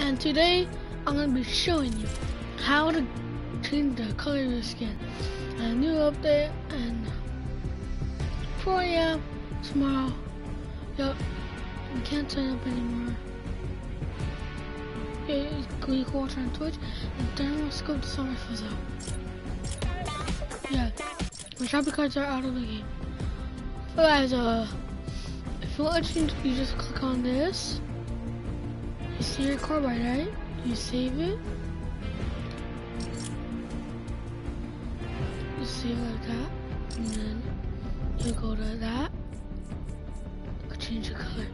and today I'm going to be showing you how to change the color of your skin. A new update, and 4 AM tomorrow. Yup, we can't sign up anymore. Yeah, you can watch on Twitch, and then let's go to Summer Fuzzo. Yeah, my shopping cards are out of the game. So guys, if you want to change, you just click on this. You see your carbide, right? You save it. You save it like that, and then you go to that. Change the color.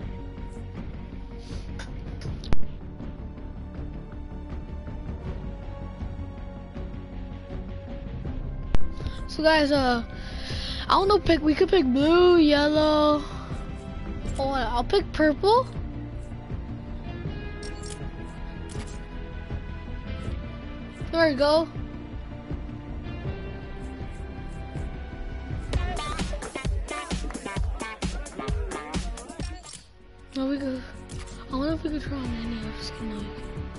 So guys, I don't know. We could pick blue, yellow. Oh, I'll pick purple. There we go. No, we could. I wonder if we could try on any other skin like.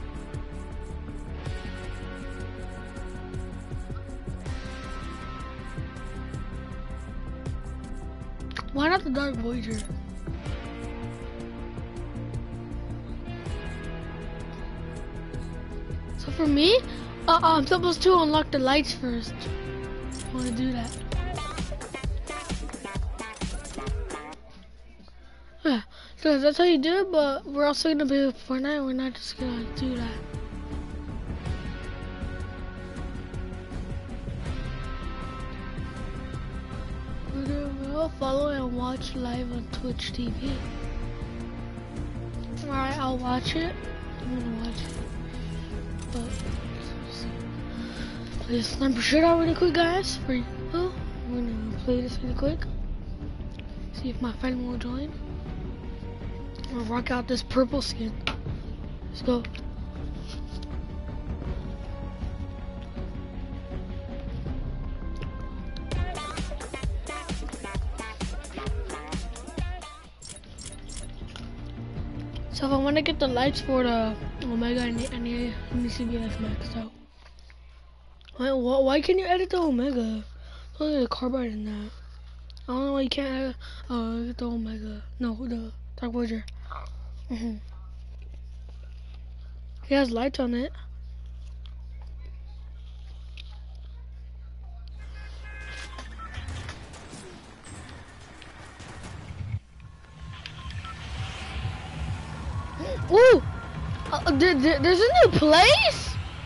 Why not the Dark Voyager? So for me, I'm supposed to unlock the lights first. I want to do that. Yeah, so that's how you do it, but we're also gonna be with Fortnite. We're not just gonna do that. We'll follow and watch live on Twitch TV. Alright, I'll watch it. I'm gonna watch it. But play this sniper shit out really quick, guys. For you. I'm gonna play this really quick. See if my friend will join. I'm gonna rock out this purple skin. Let's go. So if I want to get the lights for the Omega, I need CBS maxed out. Why can you edit the Omega? Look at the carbide in that. I don't know why you can't edit the Omega. No, the Dark Voyager. He has lights on it. Ooh! There's a new place?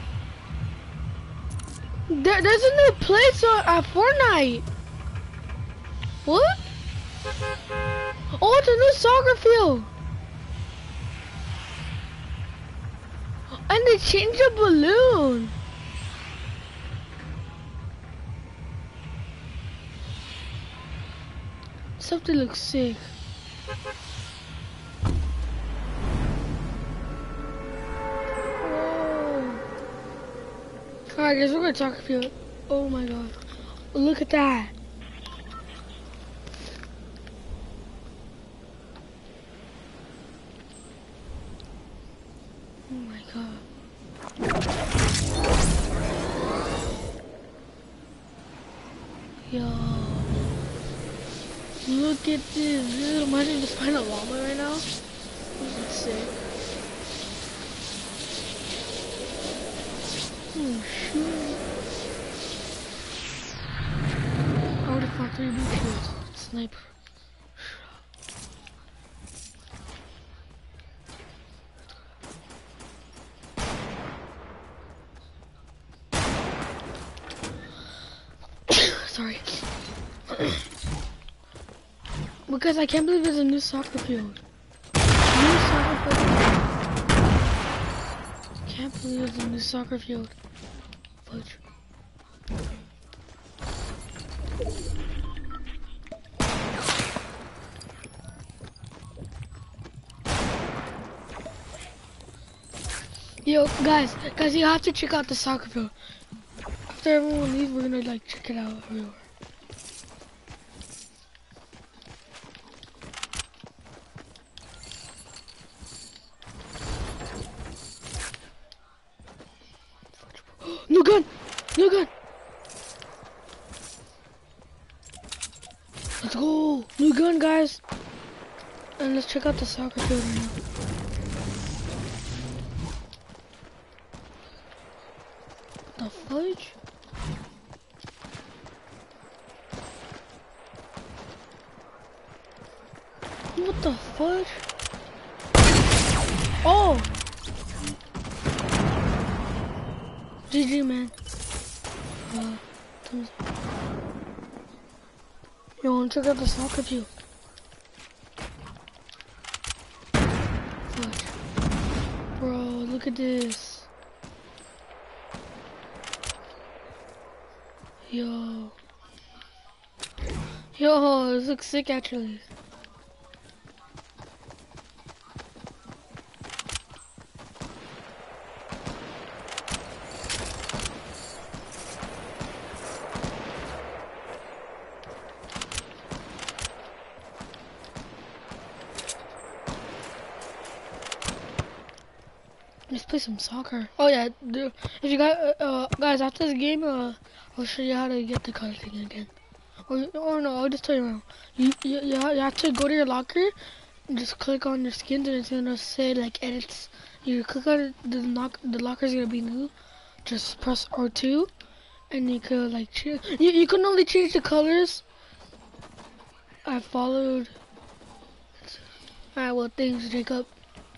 There's a new place at Fortnite. What? Oh, it's a new soccer field. And they changed the balloon. Something looks sick. Alright guys, we're gonna soccer field. Oh my god. Look at that. Oh my god. Yo. Look at this. Imagine just find a llama right now. This is sick. Oh shoot. I already found 3 blue shields. Sniper. Sorry. Because I can't believe there's a new soccer field. New soccer field. Can't believe there's a new soccer field. Fudge. Yo, guys, you have to check out the soccer field. After everyone leaves, we're gonna like check it out everywhere. gun! New gun! Let's go! New gun, guys! And let's check out the soccer field right now. The fudge? What the fudge? Oh! GG, man. Thumbs up. Yo, wanna check out the soccer field? Fudge. Bro, look at this. Yo. Yo, this looks sick actually. Let's play some soccer. Oh yeah, if you guys after this game, I'll show you how to get the color thing again. Or no, I'll just tell you now. You have to go to your locker, and just click on your skins, and it's gonna say like edits. You click on it, the locker's gonna be new. Just press R2, and you could like change. You can only change the colors. I followed. Alright, well, thanks, Jacob.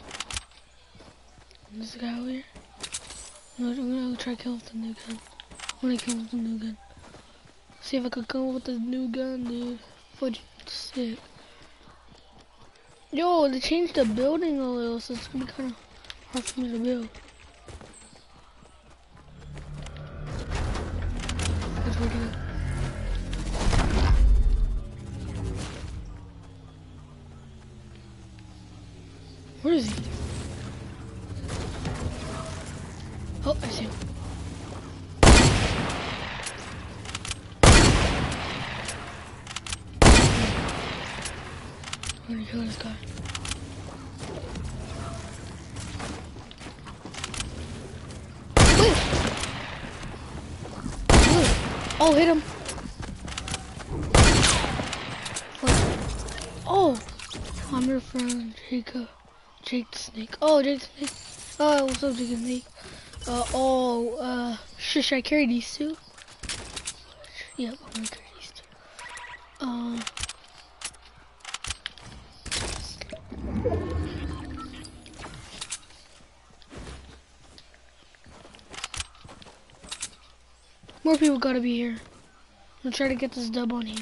This guy over here. No, I'm gonna try to kill him with the new gun. I'm gonna kill him with the new gun. See if I can come up with the new gun, dude. Fudge, sick. Yo, they changed the building a little, so it's gonna be kind of hard for me to build. Fudge, where'd he go? Where is he? Oh, I see him. I'm gonna kill this guy. Wait! Wait. Oh, hit him. Oh! I'm your friend, Jacob. Jake the Snake. Oh, Jake the Snake. Oh, what's up, Jake the Snake? Should I carry these two? Yep, I'm gonna carry these two. More people gotta be here. I'm gonna try to get this dub on here.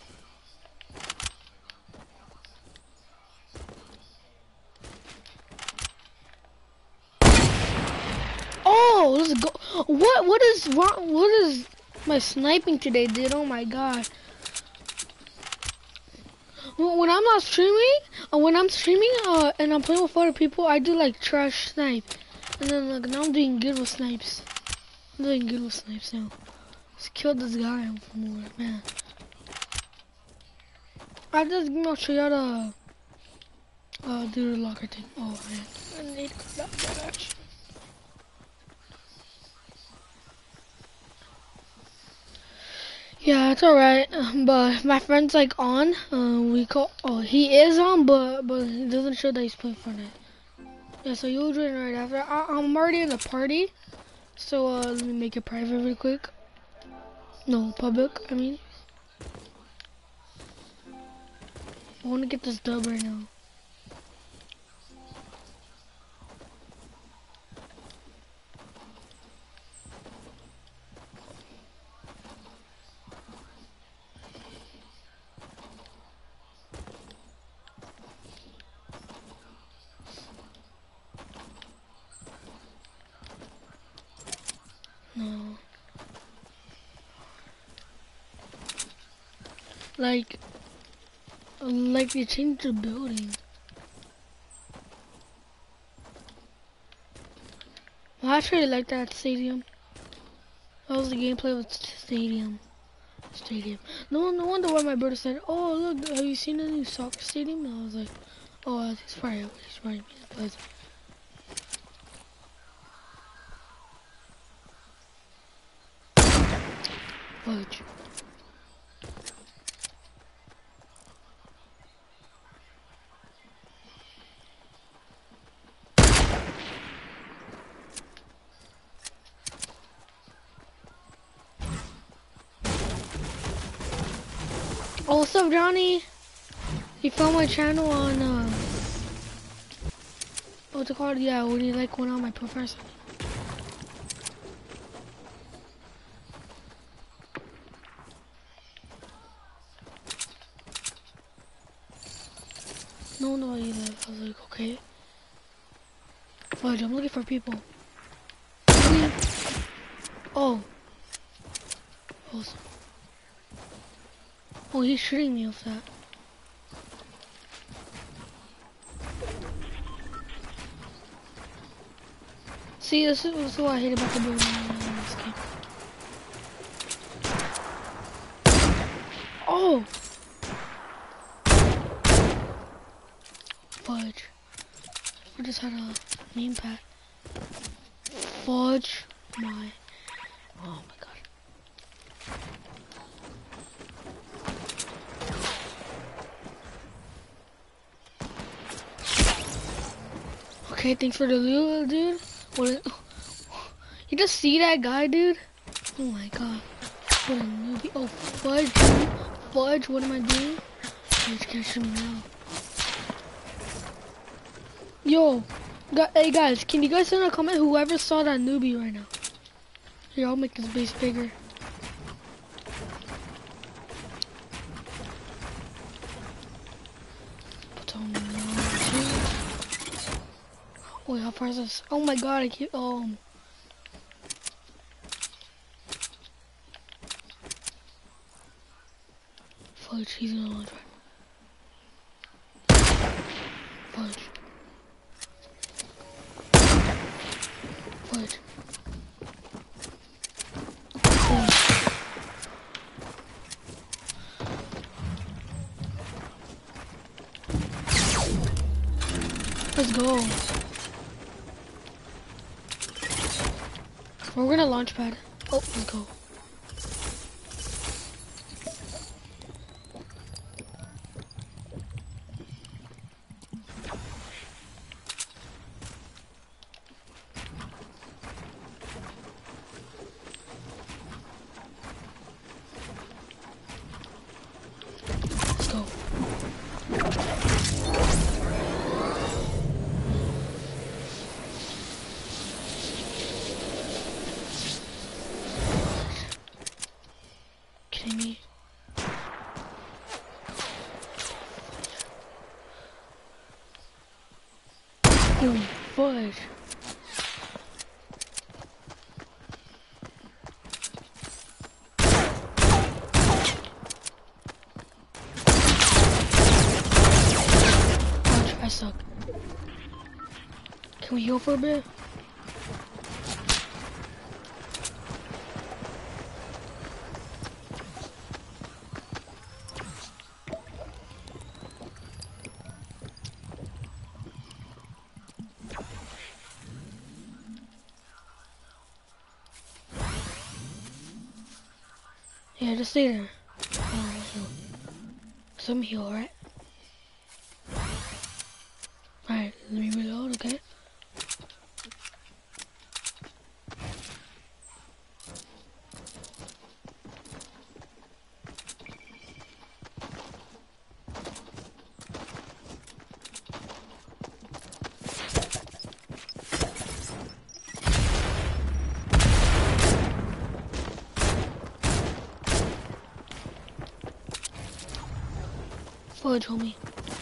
Oh, let's go. What is wrong? What is my sniping today, dude? Oh my god. When I'm not streaming, and I'm playing with other people, I do like trash snipe. And then like now I'm doing good with snipes. I'm doing good with snipes now. Let's kill this guy more, man. I just gonna show you how to do the locker thing. Oh man, I need to cut that match. Yeah, it's alright. But my friend's like on. He is on, but it doesn't show that he's playing Fortnite. Yeah, so you'll join right after. I'm already in the party, so let me make it private real quick. No, public. I mean, I want to get this dub right now. No. Like they changed the building. Well, I actually like that stadium. That was the gameplay with stadium. No wonder why my brother said, "Oh look, have you seen the new soccer stadium?" And I was like, "Oh, he's right. But Fudge. Oh, what's up, Johnny? You found my channel on, what's it called? Yeah, when you like one on my profile. No, you live. I was like, okay. Fudge, I'm looking for people. Oh. Awesome. Oh, he's shooting me off that. See, this is what I hate about the building in this game. Oh! Fudge. I just had a name pad. Fudge. Oh my god. Okay, thanks for the loot, dude. You just see that guy, dude? Oh my god. What a newbie. Oh, Fudge, dude. Fudge, what am I doing? Fudge can't shoot me now. Yo, hey guys, can you guys send a comment whoever saw that newbie right now? Here, I'll make this base bigger. Wait, how far is this? Oh my god, I keep, Fudge, he's gonna launch right. Fudge. Fudge. Let's go. We're gonna launch pad. Oh, let's go. Let's go. Kidding me? Yo, Fudge. I suck. Can we heal for a bit? Yeah, just stay there. Some heal, right? Alright, let me reload, okay? Fudge, homie.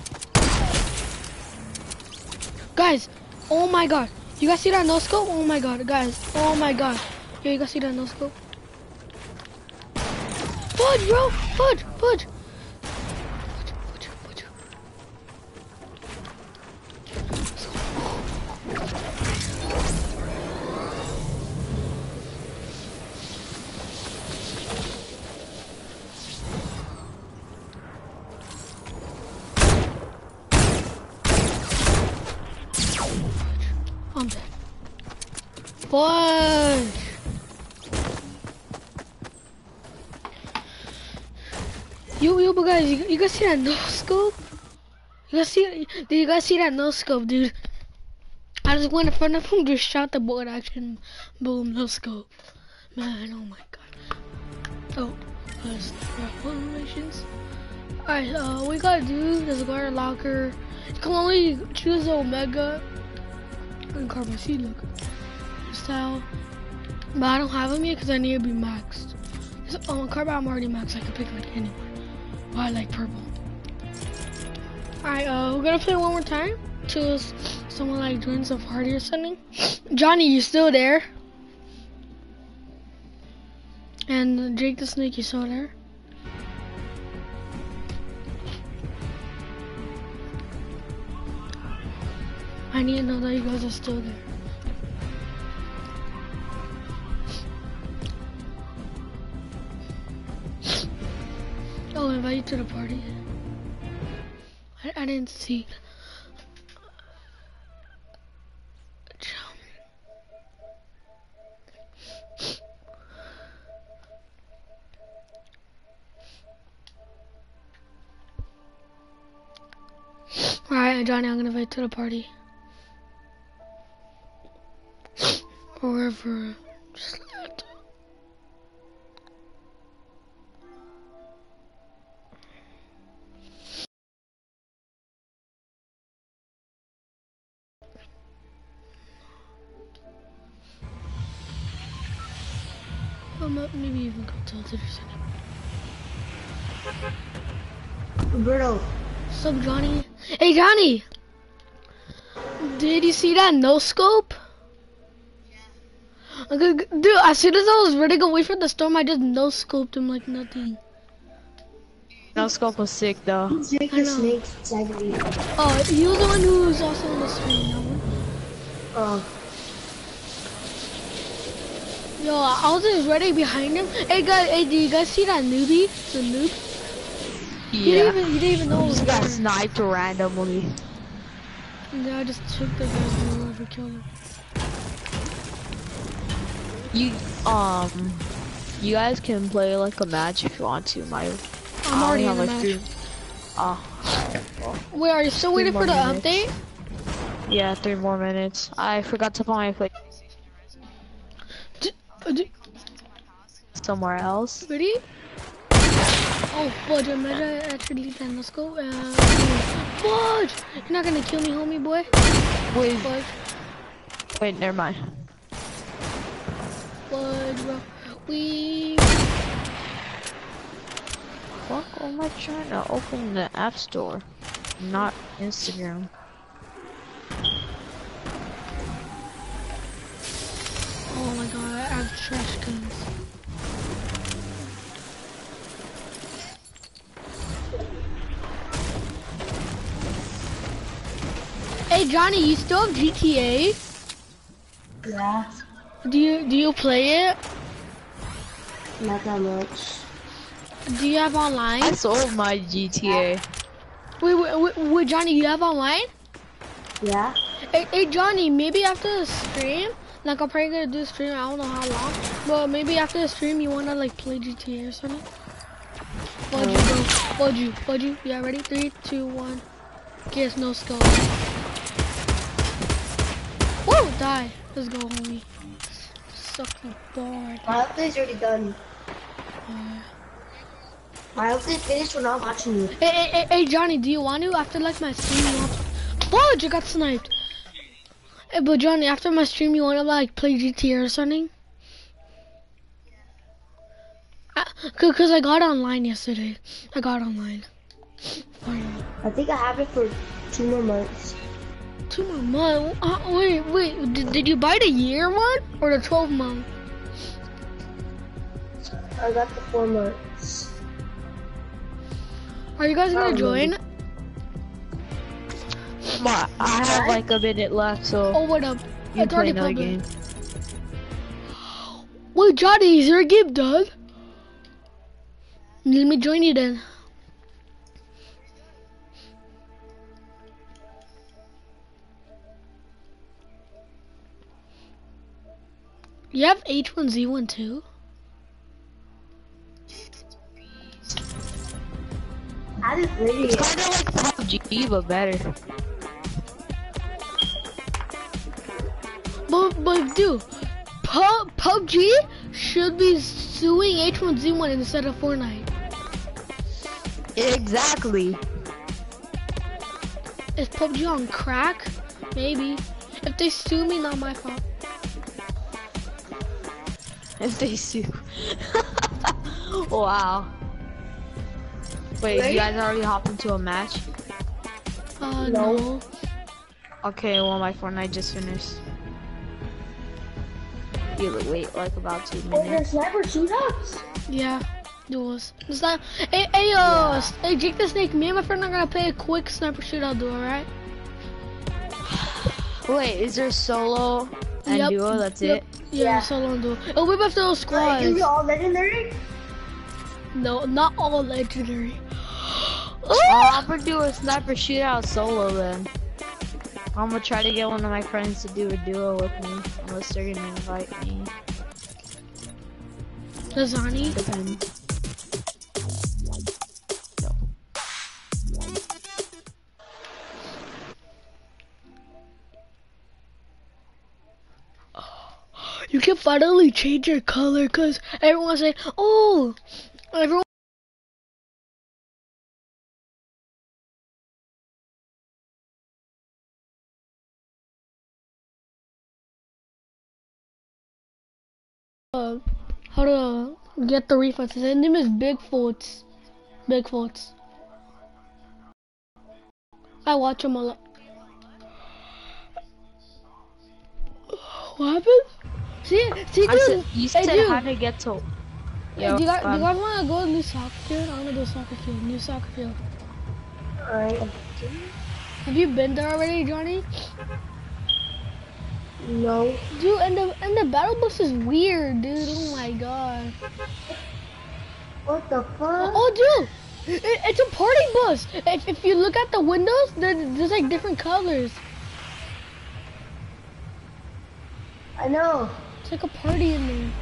Guys, oh my god. You guys see that no scope? Oh my god, guys. Oh my god. Yo, you guys see that no scope? Fudge, bro! Fudge! Fudge! Fudge. I'm dead. Fudge! But guys, you guys see that no scope? Did you guys see that no scope, dude? I just went in front of him, just shot the board action, boom, no scope. Man, oh my god. Oh, formations. Alright, what we gotta do is go to our locker. You can only choose the Omega and Carbon C look style. But I don't have them yet because I need to be maxed. Carbon I'm already maxed, I can pick like anyone. But I like purple. Alright, we're gonna play one more time till someone like joins a party or something. Johnny, you still there? And Jake the Snake, you still there? I need to know that you guys are still there. Oh, invite you to the party. I didn't see. Alright, Johnny, I'm gonna invite you to the party. Or wherever. Just left. Maybe even go to the center. Roberto. What's up, Johnny? Hey, Johnny! Did you see that no scope? Yeah. Dude, as soon as I was ready to go wait for the storm, I just no scoped him like nothing. No scope was sick though. Jake the Snake, exactly. Oh, he was the one who was also on the screen. That one. Oh. Yo, I was just ready behind him. Hey guys, do you guys see that newbie? The noob? Yeah. He didn't even know it was Just got there. sniped randomly. And then I just took the guy's who ever killed him. You guys can play like a match if you want to. I'm already in the match. Wait, are you still waiting for the update? Yeah, 3 more minutes. I forgot to put my play somewhere else. Ready? Oh, fudge, I'm gonna actually leave that. Let's go. Fudge! You're not gonna kill me, homie boy? Wait, Fudge. wait, never mind. Fudge, bro. Fuck, am I trying to open the App Store? Not Instagram. Oh my god, I have trash cans. Hey Johnny, you still have GTA? Yeah. Do you play it? Not that much. Do you have online? I sold my GTA. Wait, Johnny, you have online? Yeah. Hey Johnny, maybe after the stream, like I'm probably gonna do a stream, I don't know how long, but maybe after the stream you wanna like play GTA or something? Fudge you. Yeah, ready? 3, 2, 1. Guess no scope. Whoa, die. Let's go, homie. Sucking bored. My update's already done. My update's finished when I'm watching you. Hey, Johnny, do you want to, after like my stream, you want to... Fudge, I got sniped. Hey, but Johnny, after my stream, you want to like play GTA or something? Cause I got online yesterday. I got online. I think I have it for 2 more months. 2 more months? Wait, did you buy the year one or the 12 month? I got the 4 months. Are you guys gonna join? I have like a minute left, so Oh, what up? you It's play already another public. game. Wait, Johnny, is your game done? Let me join you then. You have H1Z1 too? haven't played it It's yet. kind of like PUBG, but better. But dude, PUBG should be suing H1Z1 instead of Fortnite. Exactly. Is PUBG on crack? Maybe. If they sue me, not my fault. If they sue. Wow. Wait, you guys already hopped into a match? No. Okay, well my Fortnite just finished. You wait like about 2 Oh, minutes. the sniper shootouts? Yeah, it was. It's not. Hey, hey, Jake the Snake. Me and my friend are gonna play a quick sniper shootout duel, alright? Wait, is there solo and Yep. duo? That's Yep. it? Yeah, solo and duel. Oh, we have those squads. Is it all legendary? No, not all legendary. I'm gonna do a sniper shootout solo then. I'm gonna try to get one of my friends to do a duo with me, unless they're gonna invite me. Lasani. Depends. You can finally change your color, cause everyone's saying, oh, everyone. How to get the refunds. His name is Bigfoots. Bigfoots. I watch him a lot. What happened? See, dude. You said hey, dude. how to get to. Hey, do you guys want to go to new soccer field? I want to go soccer field. New soccer field. Alright. Have you been there already, Johnny? No. Dude, and the battle bus is weird, dude. Oh my god. What the fuck? Oh, dude, it's a party bus. If you look at the windows, there's like different colors. I know. It's like a party in there.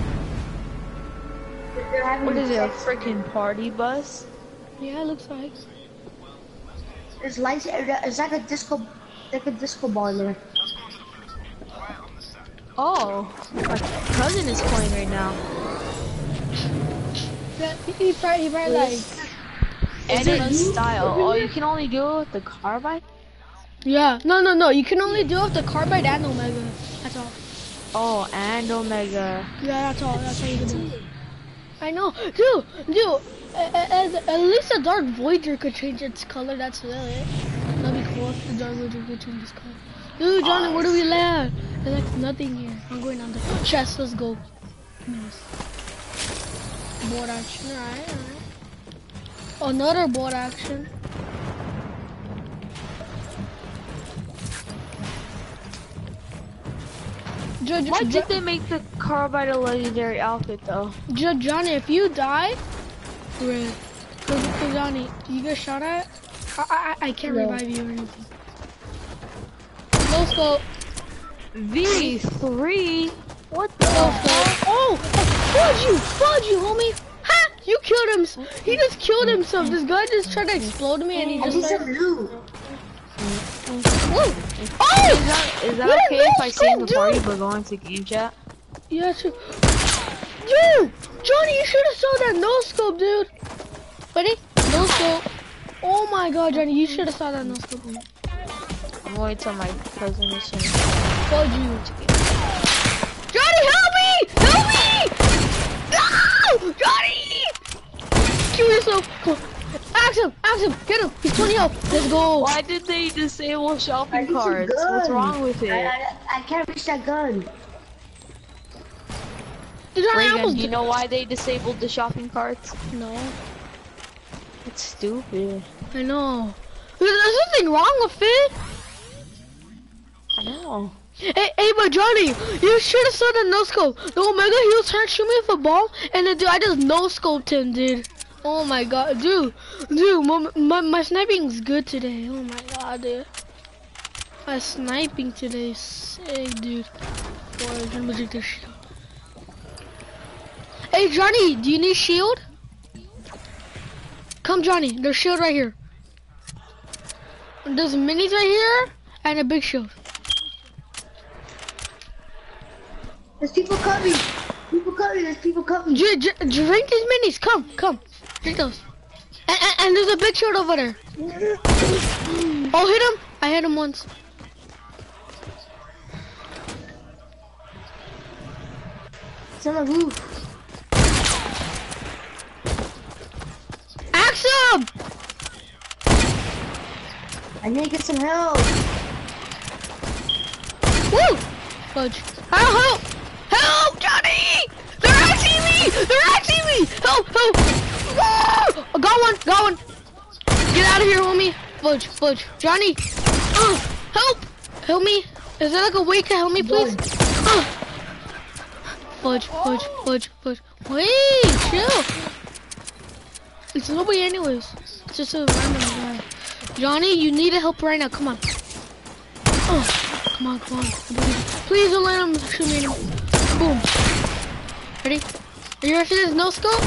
They're having What is it, a sex. freaking party bus? Yeah, it looks like. There's lights. It's like a disco ball in there. Oh, my cousin is playing right now. Yeah, he probably like. Edit style. Oh, you can only do it with the carbide? Yeah, no. You can only do it with the carbide and Omega. That's all. Oh, and Omega. Yeah, that's all you can do. I know, dude. At least the Dark Voyager could change its color. That's really it. That'd be cool if the Dark Voyager could change its color. Dude, Johnny, where do we land? There's like nothing here. I'm going down the chest. Let's go. Nice. Board action. Alright. Another board action. Why did they make the carbide a legendary outfit though? Johnny, if you die, great. Cause Johnny, you get shot at. I can't revive you or anything. No scope. V3? What the No scope. Oh, fudge you, homie. Ha! You killed him. He just killed himself. This guy just tried to explode me and he I just need some started. loot. Whoa. Oh! Is that What a okay if I say in the no-scope, party dude. but go into game chat? Yeah, true. Dude! Johnny, you should have saw that no scope, dude. Ready? No scope. Oh my god, Johnny, you should have saw that no scope. I'm waiting till my cousin is finished. Fudge you. Johnny, help me! Help me! No! Johnny! Kill yourself. Come on. Axe him, get him. He's 20 health. Let's go. Why did they disable I shopping need some carts? What's gun. wrong with it? I can't reach that gun. Dude, Johnny, I Reagan, almost do you know why they disabled the shopping carts? No, It's stupid. I know. There's nothing wrong with it. I know. Hey, but Johnny, you should have saw the no scope. The Omega, he was trying to shoot me with a ball, and then dude, I just no scoped him, dude. Oh my god, dude, my sniping's good today. Oh my god, dude. My sniping today is sick, dude. Boy, let me take this shit out. Hey Johnny, do you need shield? Come, Johnny. There's shield right here. There's minis right here and a big shield. There's people coming. People coming. There's people coming. Drink these minis. Come. Drink those. And there's a big shield over there. Oh, hit him. I hit him once. It's on the roof. Axe him! I need to get some help. Woo! Fudge. Help! Help, Johnny! They're axing me! Help! Ah! Got one! Get out of here, homie! Fudge. Johnny! Help! Help me! Is there like a way to help me, please? Fudge. Wait, chill. It's nobody anyways. It's just a random guy. Johnny, you need help right now. Come on. Come on. Please don't let him shoot me anymore. Boom. Ready? Are you ready for this no scope?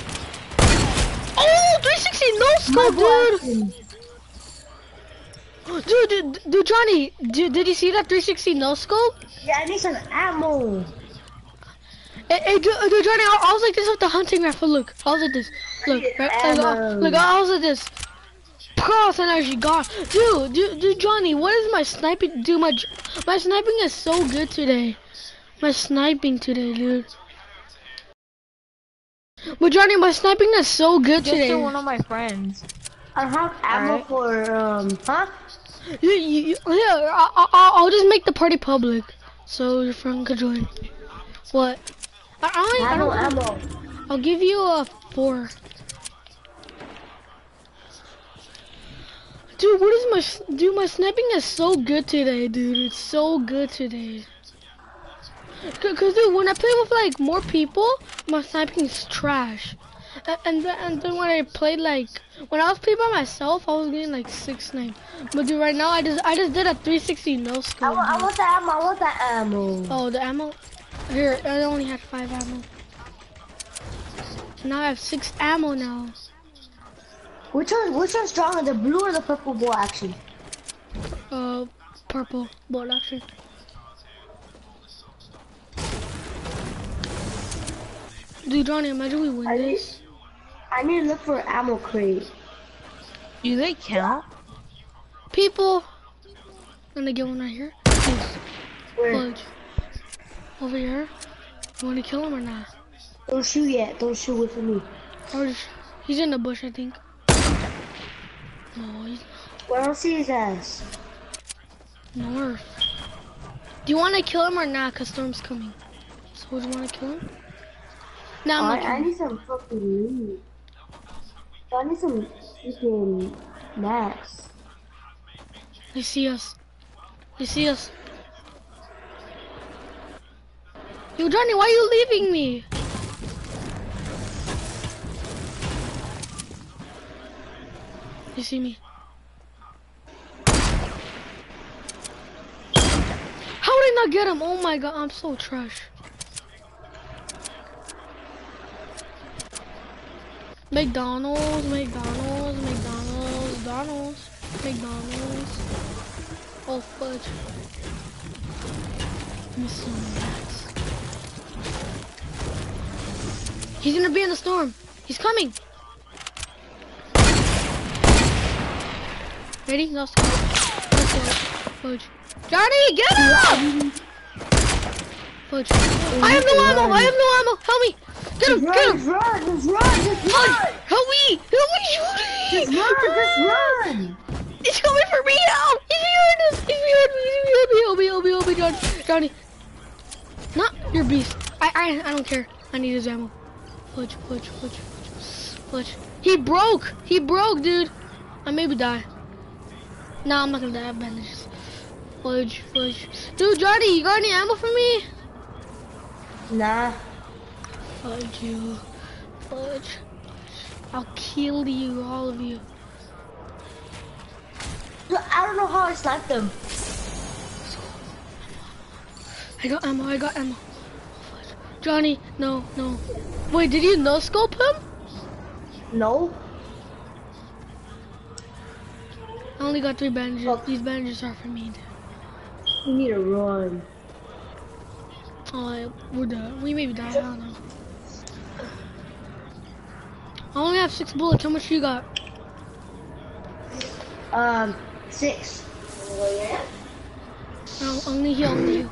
Oh, 360 no scope, dude. Dude, Johnny, did you see that 360 no scope? Yeah, I need some ammo. Hey, dude, Johnny, I was like this with the hunting rifle. Look, I was like this. Look, right? Look, I was like this. Cross energy gone. Dude, Johnny, what is my sniping? Dude, my sniping is so good today. My sniping today, dude. But Johnny, my sniping is so good today. Just one of my friends. I have ammo for huh? Yeah, I'll just make the party public, so your friend could join. What? I don't ammo. I'll give you a 4. Dude, my sniping is so good today, dude. It's so good today. Cause dude, when I play with like more people, my sniping is trash. And then when I played when I was playing by myself, I was getting like 6 snipes. But dude, right now I just did a 360 no scope. I want that ammo. Oh, the ammo? Here, I only had 5 ammo. Now I have 6 ammo now. Which one's stronger, the blue or the purple ball action? Purple bolt action. Dude, Johnny, imagine we win this. I need to look for an ammo crate. Do they count? People. I'm gonna get one right here. Where? Fudge. Over here. You wanna kill him or not? Don't shoot yet. Don't shoot with me. Or he's in the bush, I think. No, he's Well, I don't see his ass. north. Do you wanna kill him or not? Cause Storm's coming. So do you wanna kill him? No, I'm not I killing him. need some fucking loot. I need some freaking mats. They see us. Yo, Johnny, why are you leaving me? They see me. How did I not get him? Oh my god, I'm so trash. McDonald's. Oh fudge. Miss some rats. He's gonna be in the storm. He's coming. Ready? Let's go. Fudge. Johnny, get him! Fudge. I have no ammo. Help me. Get him. Just run! Help me. Just run! He's coming for me now. He's behind us. Help me, Johnny. Not your beast. I don't care. I need his ammo. Fudge. He broke, dude. I maybe die. Nah, I'm not gonna die. I have bandages. Fudge. Dude, Johnny, you got any ammo for me? Nah. Fudge. I'll kill you, all of you. Dude, I don't know how I sniped them. I got ammo. Johnny, no. Wait, did you no scope him? No. only got 3 bandages. Fuck. These bandages are for me, dude. We need to run. Oh, we're done. We maybe die. I don't know. I only have 6 bullets. How much you got? 6. No, only heal. Only heal.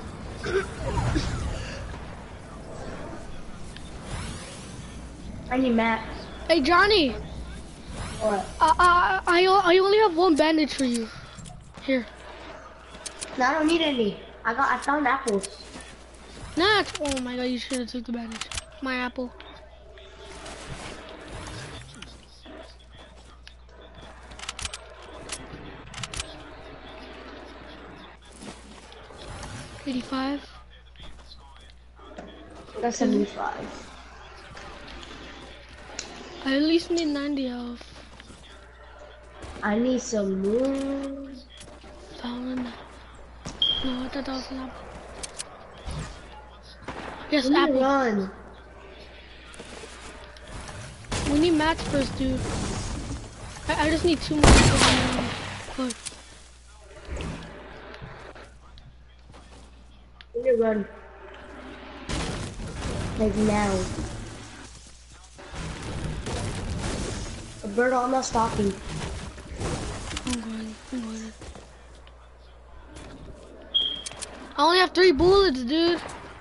I need mats. Hey, Johnny. What? I only have 1 bandage for you. Here. No, I don't need any. I found apples. Nah. Oh my god, you should have took the bandage. My apple. $85. I got 75. I at least need 90 health. I need some more. Found. No, I thought that was an apple. Yes, We need to apple. run. We need mats first, dude. I just need 2 more. Good. We need to run. Like now. Roberto, I'm not stopping. I'm going. I only have 3 bullets, dude.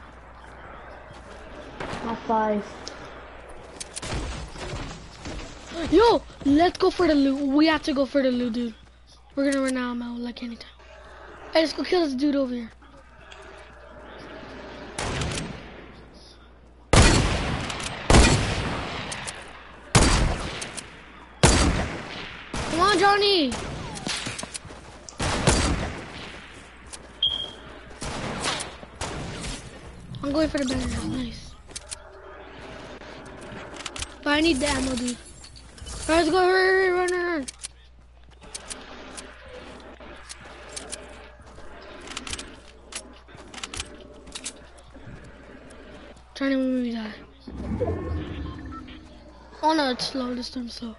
Not 5. Yo, let's go for the loot. We have to go for the loot, dude. We're gonna run out of ammo like anytime. Hey, let's go kill this dude over here. Come on, Johnny. I'm going for the banner. Nice. But I need the ammo, dude. Alright, let's go. Hurry, run. Trying to move me die. Oh no, it's slow. This time slow.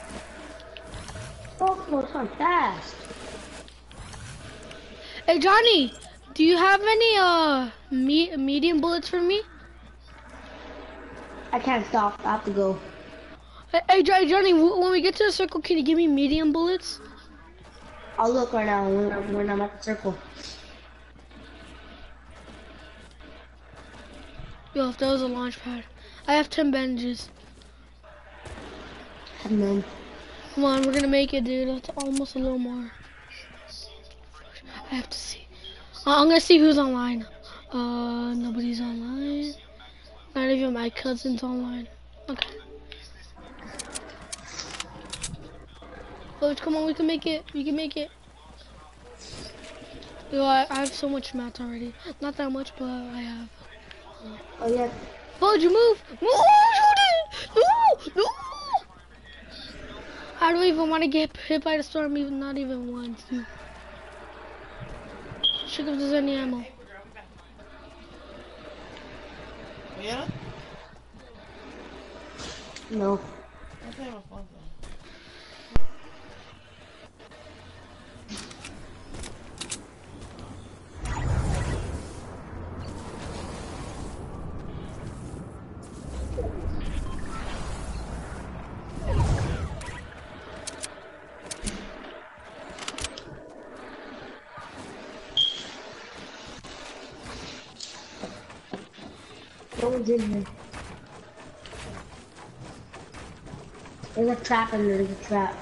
Oh, it's on fast. Hey Johnny, do you have any medium bullets for me? I can't stop. I have to go. Hey Johnny, when we get to the circle, can you give me medium bullets? I'll look right now when I'm at the circle. Yo, if that was a launch pad. I have 10 bandages. And then Come on, we're gonna make it, dude. That's almost a little more. I have to see. I'm gonna see who's online. Nobody's online. Not even my cousin's online. Okay. Coach, come on, we can make it. We can make it. Yo, I have so much mats already. Not that much, but I have. oh yeah. Fudge, move! No, no! I don't even want to get hit by the storm, even not even once, dude. Check if there's any ammo. Yeah? No. I'll play my phone though. No one's in here. There's a trap in there. There's a trap.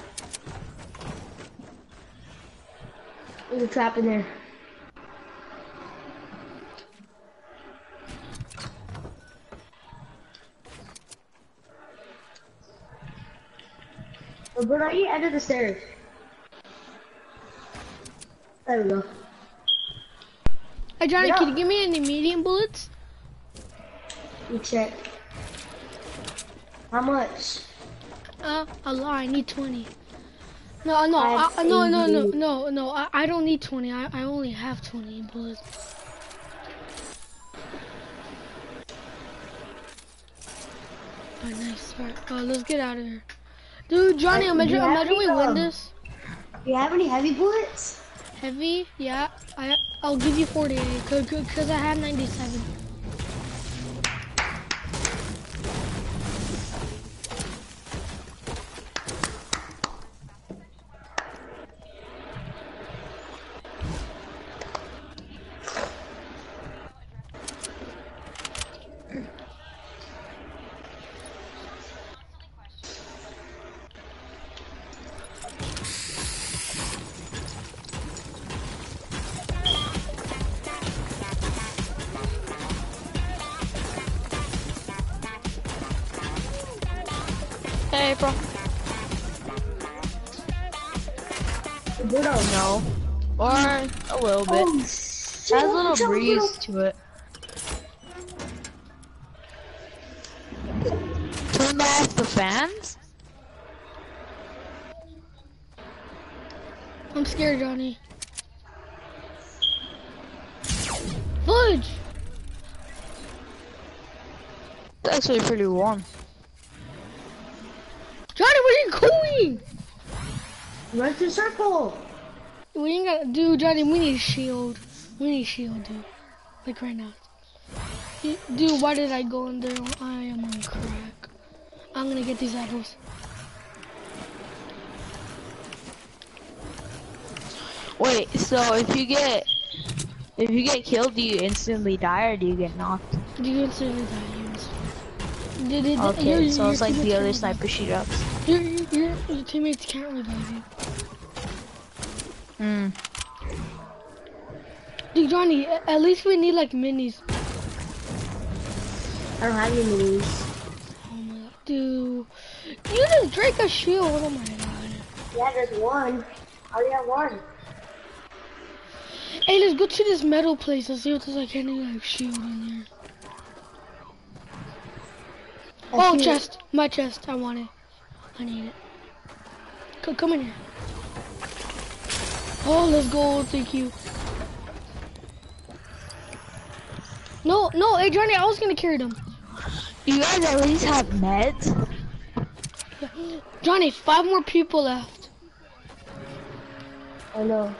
There's a trap in there. Oh, but are you under the stairs? There we go. Hey Johnny, Yeah. can you give me any medium bullets? You check. How much? A lot. I need 20. No, I have no. I don't need 20. I only have 20 bullets. Alright, nice. Alright, let's get out of here. Dude, Johnny, imagine we win this. Do you have any heavy bullets? Heavy? Yeah. I'll give you 48 because I have 97. Hey, bro. No. Or a little bit. Oh, Has a little breeze to it. Turn off the fans? I'm scared, Johnny. Fudge! It's actually pretty warm. Johnny, where are you going? Run to circle. We ain't got, dude, Johnny, we need a shield. We need a shield, dude. Like right now. Dude, why did I go in there? I am on crack. I'm gonna get these apples. Wait, so if you get killed, do you instantly die or do you get knocked? You instantly die. Okay, so it's like the other sniper shootouts. Your teammates can't revive you. Hmm. Dude, Johnny, at least we need like minis. I don't have any minis. Oh my god, dude. You just drank a shield. Oh my god. Yeah, there's one. I only have one. Hey, let's go to this metal place. Let's see if there's like any like shield in there. Oh, chest. My chest. I want it. I need it. Come in here. Oh, let's go. Thank you. No, hey Johnny, I was gonna carry them. You guys at least have meds? Johnny, 5 more people left. I know.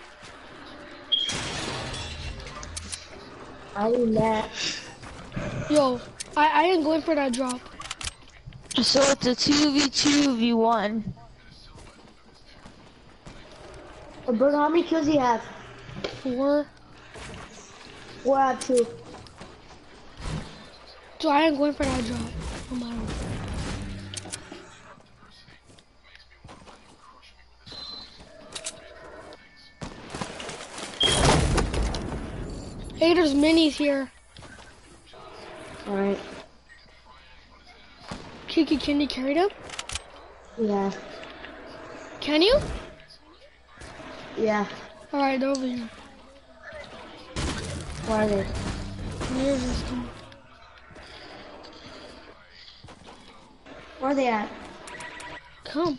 I need that. Yo, I ain't going for that drop. So it's a 2v2v1. Bro, how many kills do you have? 4. Well, I have 2. So I ain't going for that drop. No matter what. Hey, there's minis here. Alright. Kiki, can you carry them? Yeah. Can you? Yeah. Alright, they're over here. Where are they? They're just coming. Where are they at? Come.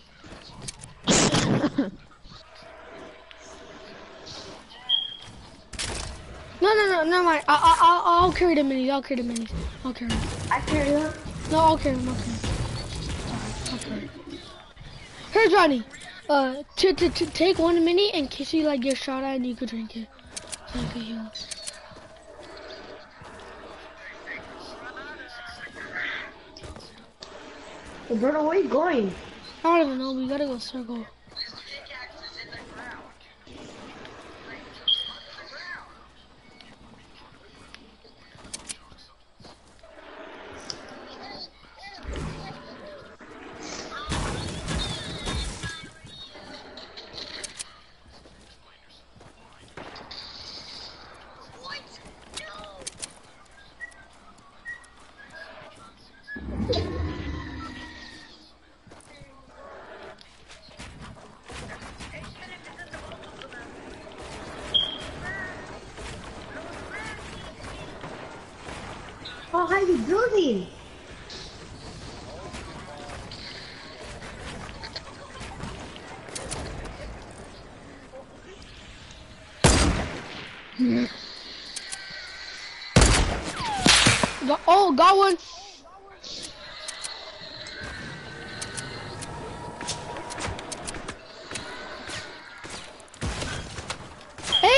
No, never mind. I'll carry the minis. I'll carry the minis. I'll carry them. I carry them. No, I'll carry them. Sorry, I'll carry them. Here, Johnny. Take one mini in case you like get shot at and you could drink it. So I can heal. Roberto, where are you going? I don't even know. We gotta go circle. How high are you building? Oh, got one.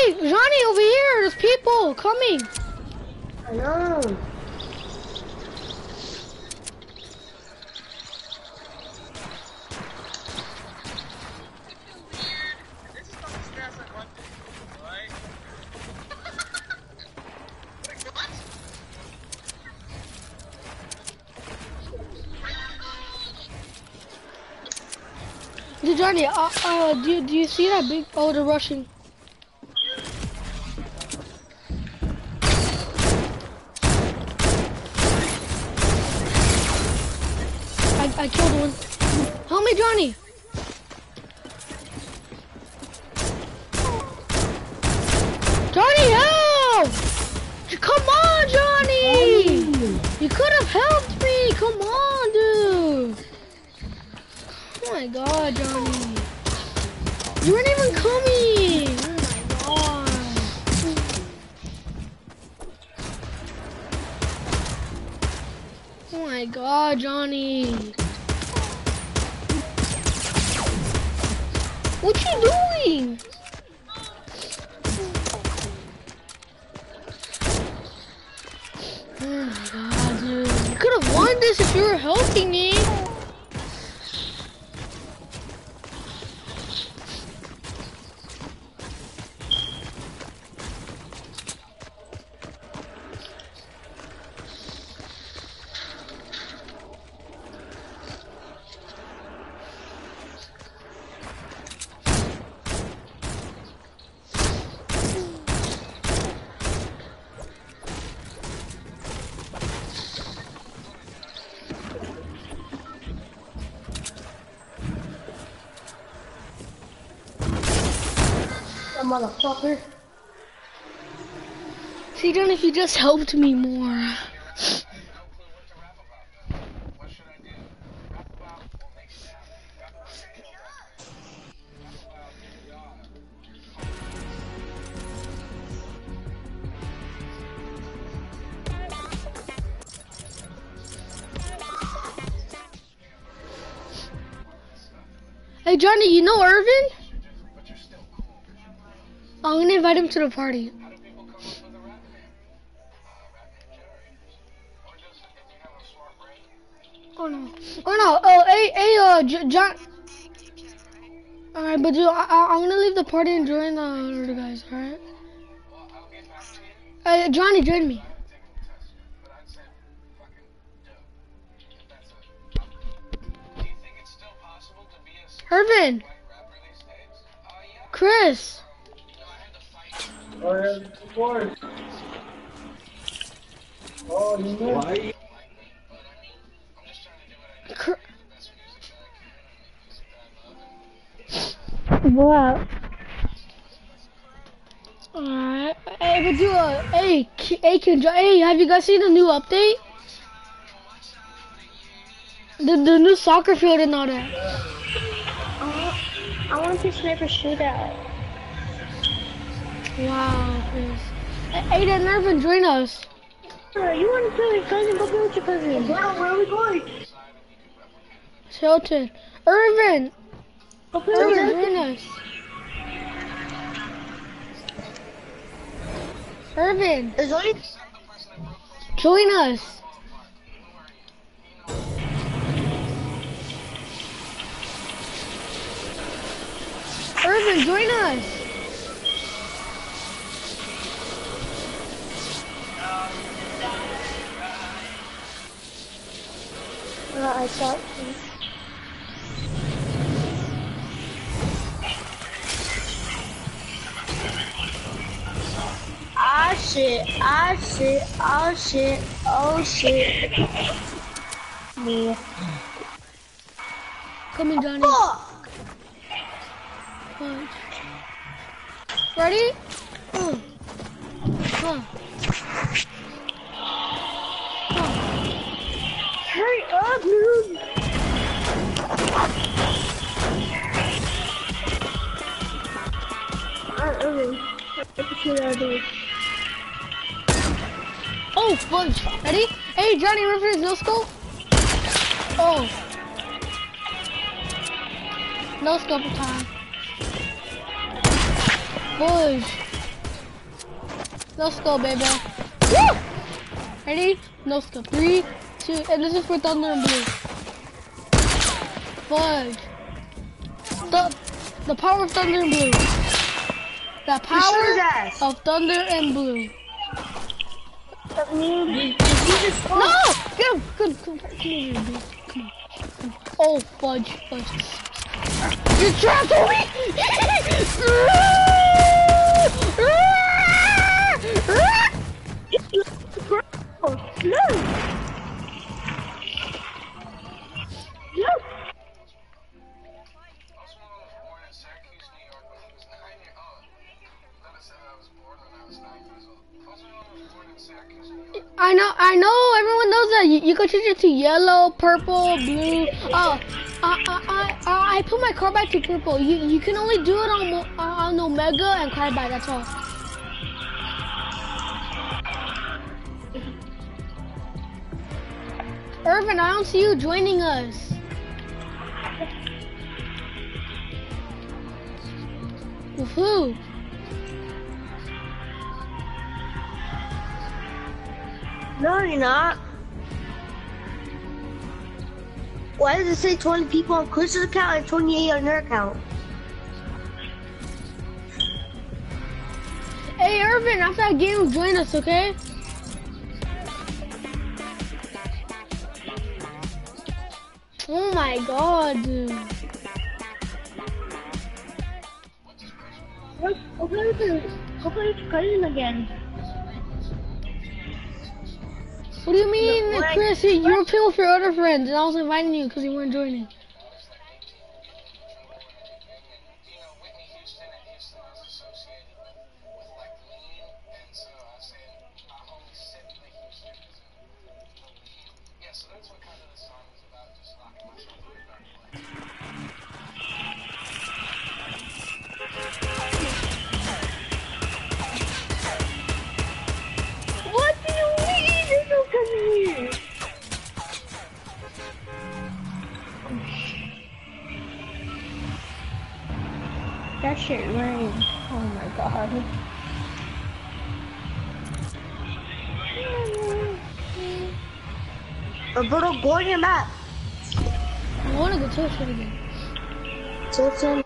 Hey, Johnny, over here. There's people coming. I know. Dude, Johnny, do you see that big? Oh, they're rushing. I killed one. Help me, Johnny. Johnny, help! Come on, Johnny! You could have helped me. Come on, dude. Oh my God, Johnny. You weren't even coming. Oh my God. Oh my God, Johnny. What you doing? Oh my God, dude. You could have won this if you were helping me. Motherfucker. See, John, if you just helped me more. Hey, Johnny, you know Irvin? I'm gonna invite him to the party. Oh no! Oh no! Oh, hey, John. All right, but dude, I'm gonna leave the party and join the other guys. All right. Johnny, join me. Irvin. Chris. Oh, yeah, of course. Oh, you know. Why? Wow. Alright. Hey, but do hey, have you guys seen the new update? The new soccer field and all that. I want to sniper shootout. Wow, Chris. Hey, then Irvin, join us. You want to play with your cousin? Go play with your cousin. Girl, where are we going? Shelton. Irvin! Go play with your Irvin, join us. Irvin! Join us. Irvin, join us. I thought. Ah shit, ah shit, oh shit, oh shit. Me. Come in, Johnny. Fuck! Punch. Ready? Huh. Hurry up, dude! Oh, fudge. Ready? Hey, Johnny, remember his no scope? Oh. No scope time. Fudge. No scope, baby. Woo! Ready? No scope. 3, 2, and this is for Thunder and Blue. Fudge. The power of Thunder and Blue. The power of Thunder and Blue. No! Get him! Good. Come here, dude. Come on. Oh, fudge. You're trapped on me! I know, everyone knows that. You can change it to yellow, purple, blue. Oh, I put my carbide to purple. You can only do it on Omega and carbide, that's all. Irvin, I don't see you joining us. With who? No, you're not. Why does it say 20 people on Chris's account and 28 on your account? Hey, Irvin, after that game, join us, okay? Oh my god, dude. Go play with Cousin again. What do you mean, no, Chris? You were playing with your other friends, and I was inviting you because you weren't joining. That shit rained. Oh my god. Roberto, go on your map. I want to go Tilton again. Tilton?